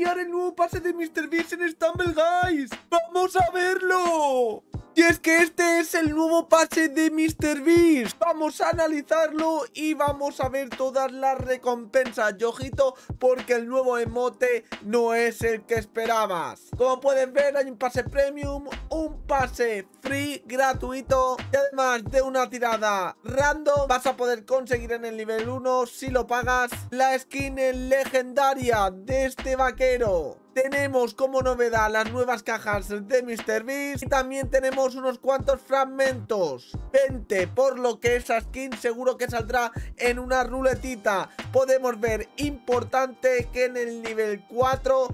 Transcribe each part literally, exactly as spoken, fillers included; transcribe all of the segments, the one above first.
anunciar el nuevo pase de MrBeast en Stumble Guys. ¡Vamos a verlo! Y es que este es el nuevo pase de MrBeast. Vamos a analizarlo y vamos a ver todas las recompensas. Y ojito, porque el nuevo emote no es el que esperabas. Como pueden ver, hay un pase premium, un pase free, gratuito. Y además de una tirada random, vas a poder conseguir en el nivel uno, si lo pagas, la skin legendaria de este vaquero. Tenemos como novedad las nuevas cajas de MrBeast y también tenemos unos cuantos fragmentos. veinte, por lo que esa skin seguro que saldrá en una ruletita. Podemos ver, importante, que en el nivel cuatro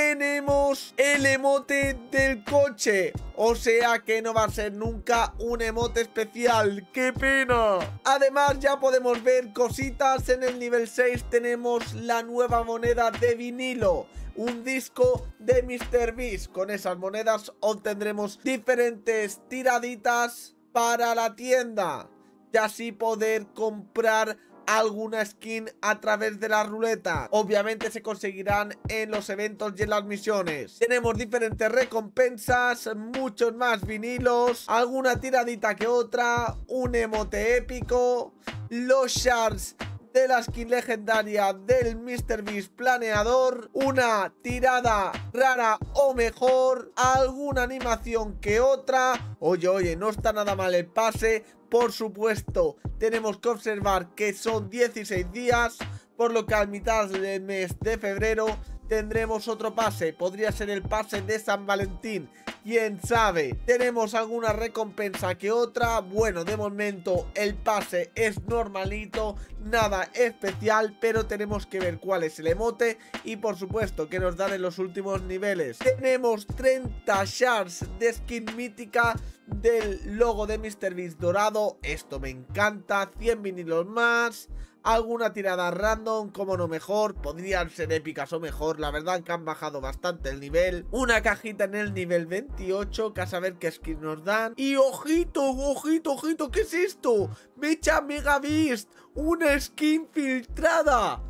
tenemos el emote del coche. O sea que no va a ser nunca un emote especial. ¡Qué pena! Además ya podemos ver cositas. En el nivel seis tenemos la nueva moneda de vinilo, un disco de MrBeast. Con esas monedas obtendremos diferentes tiraditas para la tienda y así poder comprar alguna skin a través de la ruleta. Obviamente se conseguirán en los eventos y en las misiones. Tenemos diferentes recompensas, muchos más vinilos, alguna tiradita que otra, un emote épico, los shards de la skin legendaria del MrBeast planeador, una tirada rara o mejor, alguna animación que otra. Oye, oye, no está nada mal el pase. Por supuesto, tenemos que observar que son dieciséis días, por lo que a mitad del mes de febrero tendremos otro pase. Podría ser el pase de San Valentín, quién sabe. Tenemos alguna recompensa que otra. Bueno, de momento el pase es normalito, nada especial, pero tenemos que ver cuál es el emote y por supuesto que nos dan en los últimos niveles. Tenemos treinta shards de skin mítica del logo de MrBeast dorado. Esto me encanta. cien vinilos más, alguna tirada random, como no mejor, podrían ser épicas o mejor, la verdad que han bajado bastante el nivel. Una cajita en el nivel veintiocho, que a saber qué skin nos dan. Y ojito, ojito, ojito, ¿qué es esto? Mecha MegaBeast, una skin filtrada.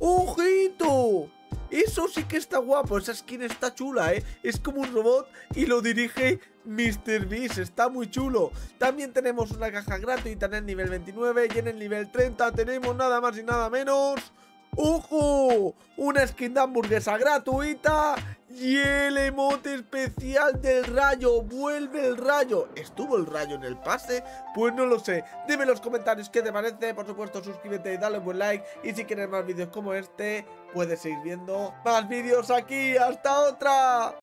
¡Ojito! Eso sí que está guapo, esa skin está chula, ¿eh? Es como un robot y lo dirige MrBeast, está muy chulo. También tenemos una caja gratuita en el nivel veintinueve y en el nivel treinta tenemos nada más y nada menos. ¡Ojo! Una skin de hamburguesa gratuita y el emote especial del rayo. Vuelve el rayo. ¿Estuvo el rayo en el pase? Pues no lo sé. Dime en los comentarios qué te parece. Por supuesto, suscríbete y dale un buen like. Y si quieres más vídeos como este, puedes seguir viendo más vídeos aquí. ¡Hasta otra!